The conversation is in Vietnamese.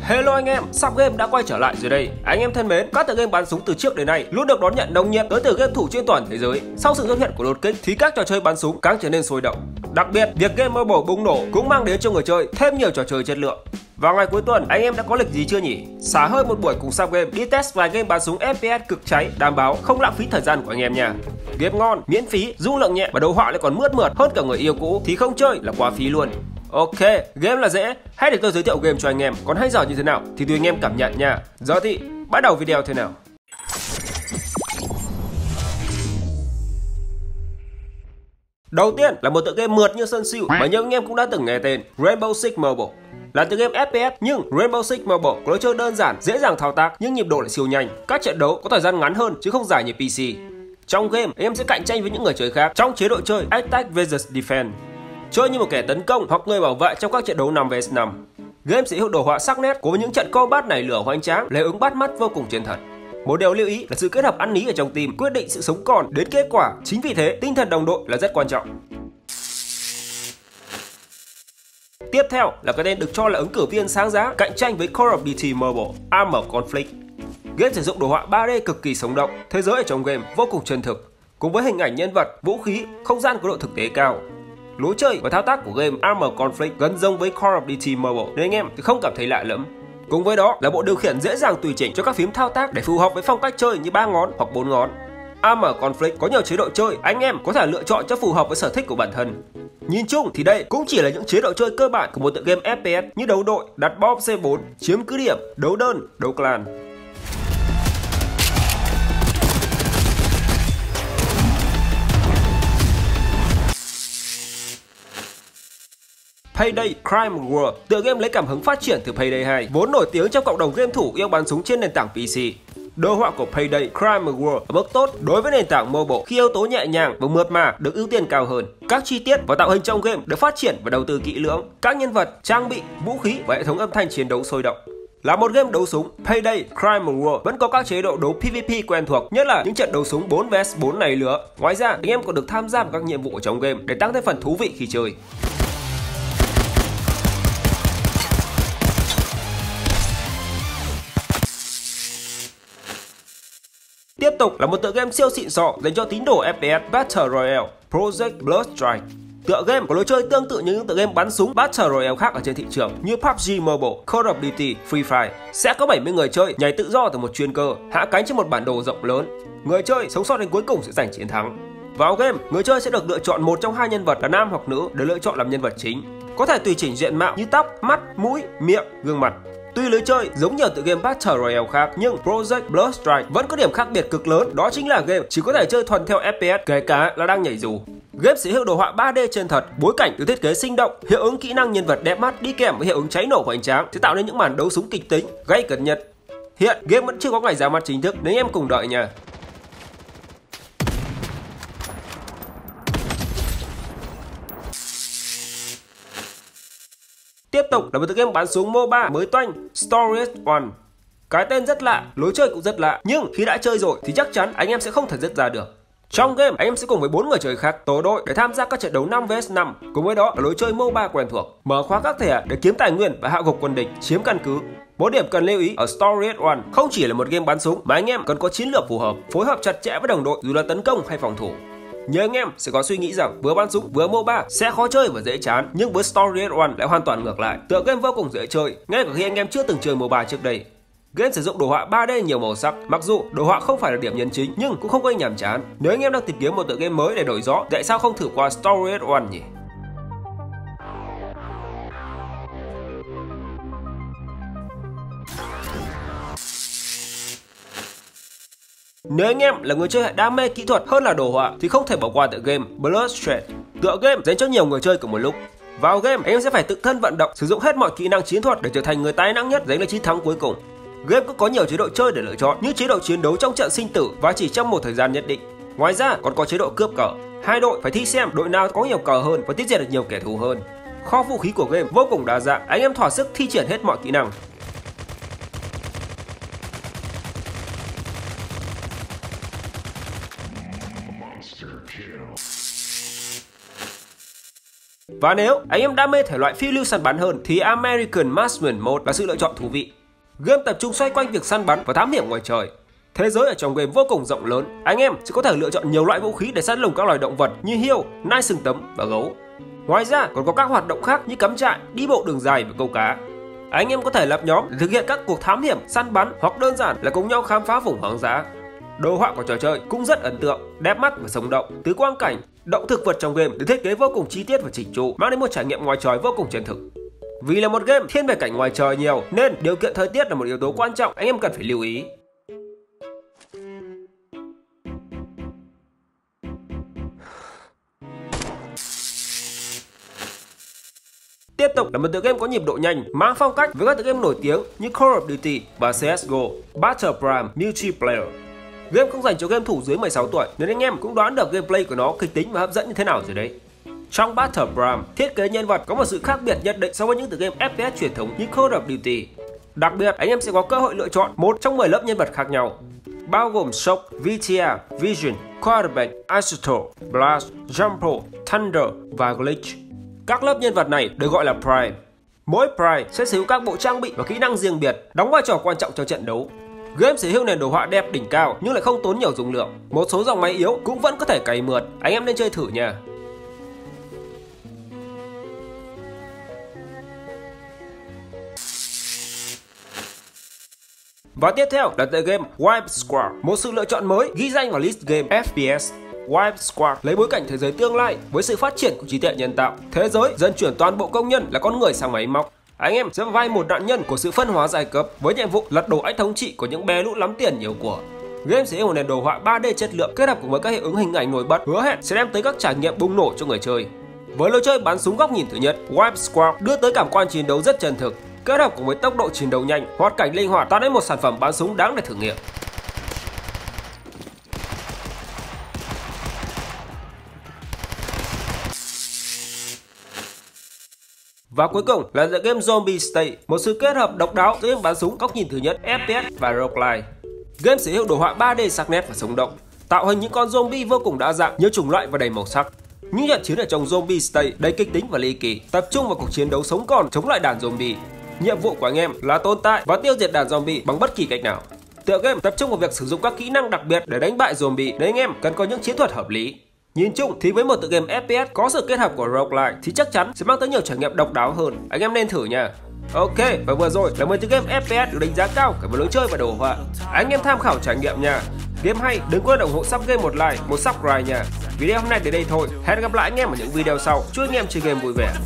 Hello anh em, Sub Game đã quay trở lại rồi đây. Anh em thân mến, các tựa game bắn súng từ trước đến nay luôn được đón nhận nồng nhiệt tới từ game thủ trên toàn thế giới. Sau sự xuất hiện của đột kích thì các trò chơi bắn súng càng trở nên sôi động. Đặc biệt, việc game mobile bùng nổ cũng mang đến cho người chơi thêm nhiều trò chơi chất lượng. Vào ngày cuối tuần, anh em đã có lịch gì chưa nhỉ? Xả hơi một buổi cùng Sub Game đi test vài game bắn súng FPS cực cháy, đảm bảo không lãng phí thời gian của anh em nha. Game ngon, miễn phí, dung lượng nhẹ và đồ họa lại còn mượt hơn cả người yêu cũ thì không chơi là quá phí luôn. Ok, game là dễ, hãy để tôi giới thiệu game cho anh em, còn hay giỏi như thế nào thì tùy anh em cảm nhận nha. Giờ thì bắt đầu video thế nào. Đầu tiên là một tựa game mượt như sân siêu mà nhiều anh em cũng đã từng nghe tên, Rainbow Six Mobile. Là tựa game FPS nhưng Rainbow Six Mobile có lối chơi đơn giản, dễ dàng thao tác nhưng nhịp độ lại siêu nhanh. Các trận đấu có thời gian ngắn hơn chứ không dài như PC. Trong game, anh em sẽ cạnh tranh với những người chơi khác trong chế độ chơi Attack vs Defense. Chơi như một kẻ tấn công hoặc người bảo vệ trong các trận đấu 5 vs 5. Game sở hữu đồ họa sắc nét của những trận combat nảy lửa hoành tráng, lệ ứng bắt mắt vô cùng chân thật. Một điều lưu ý là sự kết hợp ăn ý ở trong team quyết định sự sống còn đến kết quả. Chính vì thế, tinh thần đồng đội là rất quan trọng. Tiếp theo là cái tên được cho là ứng cử viên sáng giá cạnh tranh với Call of Duty Mobile, Armored Conflict. Game sử dụng đồ họa 3D cực kỳ sống động, thế giới ở trong game vô cùng chân thực, cùng với hình ảnh nhân vật, vũ khí, không gian có độ thực tế cao. Lối chơi và thao tác của game Armored Conflict gần giống với Call of Duty Mobile nên anh em thì không cảm thấy lạ lẫm. Cùng với đó là bộ điều khiển dễ dàng tùy chỉnh cho các phím thao tác để phù hợp với phong cách chơi như 3 ngón hoặc 4 ngón. Armored Conflict có nhiều chế độ chơi, anh em có thể lựa chọn cho phù hợp với sở thích của bản thân. Nhìn chung thì đây cũng chỉ là những chế độ chơi cơ bản của một tựa game FPS như đấu đội, đặt bom C4, chiếm cứ điểm, đấu đơn, đấu clan. Payday Crime World, tựa game lấy cảm hứng phát triển từ Payday 2, vốn nổi tiếng trong cộng đồng game thủ yêu bắn súng trên nền tảng PC. Đồ họa của Payday Crime World ở mức tốt đối với nền tảng mobile khi yếu tố nhẹ nhàng và mượt mà được ưu tiên cao hơn. Các chi tiết và tạo hình trong game được phát triển và đầu tư kỹ lưỡng. Các nhân vật, trang bị, vũ khí và hệ thống âm thanh chiến đấu sôi động. Là một game đấu súng, Payday Crime World vẫn có các chế độ đấu PvP quen thuộc, nhất là những trận đấu súng 4 vs 4 nảy lửa. Ngoài ra, anh em còn được tham gia vào các nhiệm vụ ở trong game để tăng thêm phần thú vị khi chơi. Tiếp tục là một tựa game siêu xịn sò dành cho tín đồ FPS Battle Royale, Project Bloodstrike. Tựa game có lối chơi tương tự như những tựa game bắn súng Battle Royale khác ở trên thị trường như PUBG Mobile, Call of Duty, Free Fire. Sẽ có 70 người chơi nhảy tự do từ một chuyên cơ, hạ cánh trên một bản đồ rộng lớn. Người chơi sống sót đến cuối cùng sẽ giành chiến thắng. Vào game, người chơi sẽ được lựa chọn một trong hai nhân vật là nam hoặc nữ để lựa chọn làm nhân vật chính. Có thể tùy chỉnh diện mạo như tóc, mắt, mũi, miệng, gương mặt. Tuy lối chơi giống nhiều tựa game Battle Royale khác nhưng Project Bloodstrike vẫn có điểm khác biệt cực lớn, đó chính là game chỉ có thể chơi thuần theo FPS kể cả là đang nhảy dù. Game sở hữu đồ họa 3D chân thật, bối cảnh được thiết kế sinh động, hiệu ứng kỹ năng nhân vật đẹp mắt đi kèm với hiệu ứng cháy nổ hoành tráng sẽ tạo nên những màn đấu súng kịch tính, gay cấn nhất. Hiện game vẫn chưa có ngày ra mắt chính thức nên em cùng đợi nha. Tiếp tục là một tựa game bắn súng MOBA mới toanh, Stories One. Cái tên rất lạ, lối chơi cũng rất lạ, nhưng khi đã chơi rồi thì chắc chắn anh em sẽ không thể dứt ra được. Trong game, anh em sẽ cùng với 4 người chơi khác tổ đội để tham gia các trận đấu 5 vs 5. Cùng với đó là lối chơi MOBA quen thuộc, mở khóa các thẻ để kiếm tài nguyên và hạ gục quân địch, chiếm căn cứ. Một điểm cần lưu ý ở Stories One không chỉ là một game bắn súng mà anh em cần có chiến lược phù hợp, phối hợp chặt chẽ với đồng đội dù là tấn công hay phòng thủ. Nhớ anh em sẽ có suy nghĩ rằng vừa bắn súng vừa MOBA sẽ khó chơi và dễ chán, nhưng với Stories One lại hoàn toàn ngược lại. Tựa game vô cùng dễ chơi, ngay cả khi anh em chưa từng chơi MOBA trước đây. Game sử dụng đồ họa 3D nhiều màu sắc, mặc dù đồ họa không phải là điểm nhấn chính nhưng cũng không gây nhàm chán. Nếu anh em đang tìm kiếm một tựa game mới để đổi gió, tại sao không thử qua Stories One nhỉ? Nếu anh em là người chơi đam mê kỹ thuật hơn là đồ họa thì không thể bỏ qua tựa game Bloodstrike. Tựa game dành cho nhiều người chơi cùng một lúc. Vào game, anh em sẽ phải tự thân vận động, sử dụng hết mọi kỹ năng chiến thuật để trở thành người tài năng nhất giành được chiến thắng cuối cùng. Game cũng có nhiều chế độ chơi để lựa chọn như chế độ chiến đấu trong trận sinh tử và chỉ trong một thời gian nhất định. Ngoài ra còn có chế độ cướp cờ. Hai đội phải thi xem đội nào có nhiều cờ hơn và tiết diệt được nhiều kẻ thù hơn. Kho vũ khí của game vô cùng đa dạng, anh em thỏa sức thi triển hết mọi kỹ năng. Và nếu anh em đam mê thể loại phiêu lưu săn bắn hơn thì American Marksman Mode là sự lựa chọn thú vị. Game tập trung xoay quanh việc săn bắn và thám hiểm ngoài trời. Thế giới ở trong game vô cùng rộng lớn, anh em sẽ có thể lựa chọn nhiều loại vũ khí để săn lùng các loài động vật như hươu, nai sừng tấm và gấu. Ngoài ra còn có các hoạt động khác như cắm trại, đi bộ đường dài và câu cá. Anh em có thể lập nhóm để thực hiện các cuộc thám hiểm, săn bắn hoặc đơn giản là cùng nhau khám phá vùng hoang dã. Đồ họa của trò chơi cũng rất ấn tượng, đẹp mắt và sống động. Từ quang cảnh, động thực vật trong game được thiết kế vô cùng chi tiết và chỉnh chu, mang đến một trải nghiệm ngoài trời vô cùng chân thực. Vì là một game thiên về cảnh ngoài trời nhiều nên điều kiện thời tiết là một yếu tố quan trọng anh em cần phải lưu ý. Tiếp tục là một tựa game có nhịp độ nhanh, mang phong cách với các tựa game nổi tiếng như Call of Duty và CSGO, Battlegrounds Multiplayer. Game không dành cho game thủ dưới 16 tuổi nên anh em cũng đoán được gameplay của nó kịch tính và hấp dẫn như thế nào rồi đấy. Trong Battlegrounds, thiết kế nhân vật có một sự khác biệt nhất định so với những tựa game FPS truyền thống như Call of Duty. Đặc biệt, anh em sẽ có cơ hội lựa chọn một trong 10 lớp nhân vật khác nhau, bao gồm Shock, VTR, Vision, Quarterback, Isotope, Blast, Jumper, Thunder và Glitch. Các lớp nhân vật này được gọi là Prime. Mỗi Prime sẽ sở hữu các bộ trang bị và kỹ năng riêng biệt, đóng vai trò quan trọng trong trận đấu. Game sở hữu nền đồ họa đẹp đỉnh cao nhưng lại không tốn nhiều dung lượng. Một số dòng máy yếu cũng vẫn có thể cày mượt, anh em nên chơi thử nha. Và tiếp theo là tựa game Wipe Squad, một sự lựa chọn mới ghi danh vào list game FPS. Wipe Squad lấy bối cảnh thế giới tương lai với sự phát triển của trí tuệ nhân tạo. Thế giới dần chuyển toàn bộ công nhân là con người sang máy móc. Anh em sẽ vai một nạn nhân của sự phân hóa giai cấp với nhiệm vụ lật đổ ách thống trị của những bé lũ lắm tiền nhiều của. Game sẽ yêu nền đồ họa 3D chất lượng kết hợp cùng với các hiệu ứng hình ảnh nổi bật, hứa hẹn sẽ đem tới các trải nghiệm bùng nổ cho người chơi. Với lối chơi bắn súng góc nhìn thứ nhất, Wipe Squad đưa tới cảm quan chiến đấu rất chân thực, kết hợp cùng với tốc độ chiến đấu nhanh, hoạt cảnh linh hoạt tạo nên một sản phẩm bắn súng đáng để thử nghiệm. Và cuối cùng là tựa game Zombie State, một sự kết hợp độc đáo giữa game bắn súng góc nhìn thứ nhất, FPS và roguelike. Game sở hữu đồ họa 3D sắc nét và sống động, tạo hình những con zombie vô cùng đa dạng, nhiều chủng loại và đầy màu sắc. Những trận chiến ở trong Zombie State đầy kịch tính và ly kỳ, tập trung vào cuộc chiến đấu sống còn chống lại đàn zombie. Nhiệm vụ của anh em là tồn tại và tiêu diệt đàn zombie bằng bất kỳ cách nào. Tựa game tập trung vào việc sử dụng các kỹ năng đặc biệt để đánh bại zombie, nên anh em cần có những chiến thuật hợp lý. Nhìn chung thì với một tựa game FPS có sự kết hợp của roguelike thì chắc chắn sẽ mang tới nhiều trải nghiệm độc đáo hơn. Anh em nên thử nha. Ok, và vừa rồi là 10 tựa game FPS được đánh giá cao cả về lối chơi và đồ họa. Anh em tham khảo trải nghiệm nha. Game hay, đừng quên ủng hộ Sub Game một like, một subscribe nha. Video hôm nay đến đây thôi. Hẹn gặp lại anh em ở những video sau. Chúc anh em chơi game vui vẻ.